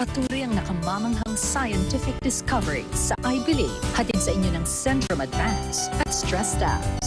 patuloy ang nakamamanghang scientific discovery sa IBILIB. Hatid sa inyo ng Centrum Advance at Stresstabs.